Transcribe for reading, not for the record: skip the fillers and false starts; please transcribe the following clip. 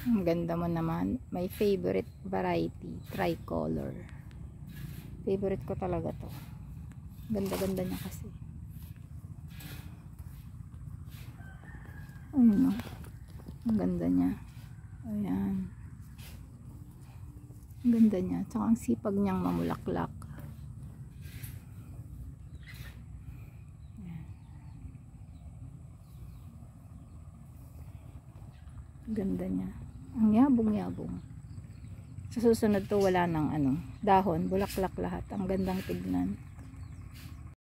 Ang ganda mo naman. My favorite variety, tricolor. Favorite ko talaga to. Ganda-ganda niya kasi. Ayun, no? Ang ganda niya. Ayan. Ang ganda niya. Tsaka ang sipag niyang mamulaklak. Ayan. Ganda niya. Ang yabong-yabong. Sa susunod to wala nang dahon, bulaklak lahat. Ang gandang tignan.